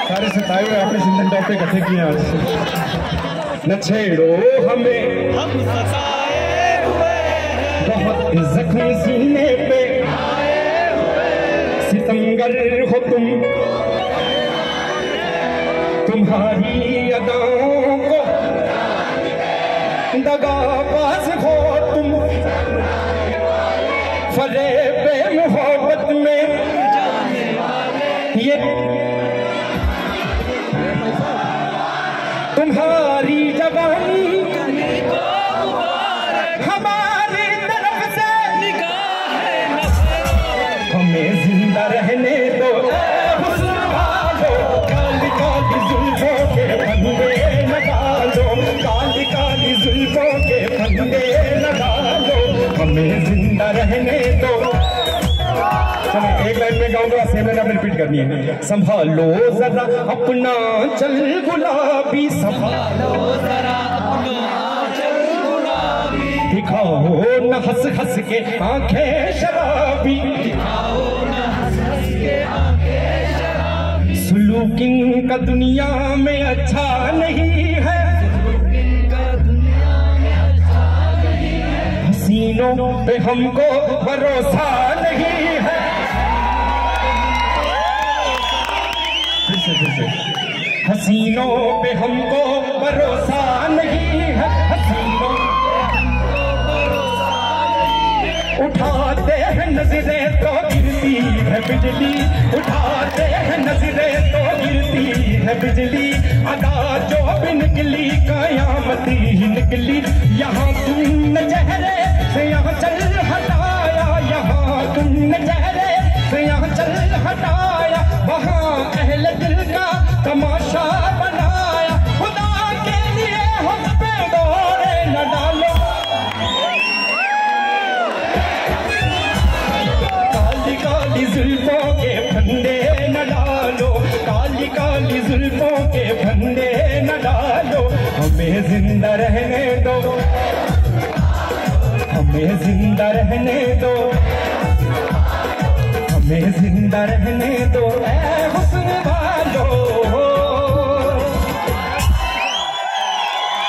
सारे सताए हुए आपने सिंधन टॉप पे इकट्ठे किए आज। न छेड़ो हमें हम सताए हुए, बहुत जख्म सीने पे सितमगर हो तुम, तुम्हारी अदाओं को दगाबाज हो तुम, फरेबे मोहब्बत में ये तुम्हारी जवानी हमारी तरफ से हमें जिंदा रहने दो, काली काली जुल्फों के फंदे न डालो, काली काली जुल्फों के फंदे न डालो, हमें जिंदा रहने दो। एक लाइन में गाऊंगा, सेम लाइन आपने रिपीट करनी है। संभालो जरा अपना चल गुलाबी, संभालो जरा अपना चल गुलाबी, दिखाओ न हंस हंस के आंखें शराबी, दिखाओ न हंस हंस के आंखें शराबी, सुलूकिन का दुनिया में अच्छा नहीं है, सुलूकिन का दुनिया में अच्छा नहीं है, हसीनों पे हमको भरोसा नहीं है। हसीनों पे हमको भरोसा नहीं है, हसीनों पे हमको भरोसा नहीं है, उठाते हैं नजरें तो गिरती है बिजली, उठाते हैं नजरें तो गिरती है बिजली, अदा जो भी निकली कयामत ही निकली, यहाँ तुमने चेहरे से यहाँ चल हटाया, यहाँ तुमने चेहरे से यहाँ चल हटाया, वहाँ अहले दिल का तमाशा बनाया, खुदा के लिए हम पे दौड़े न डालो, काली काली जुल्फों के फंदे न डालो, काली काली जुल्फों के फंदे न डालो, हमें जिंदा रहने दो, हमें जिंदा रहने दो, हमें जिंदा रहने दो।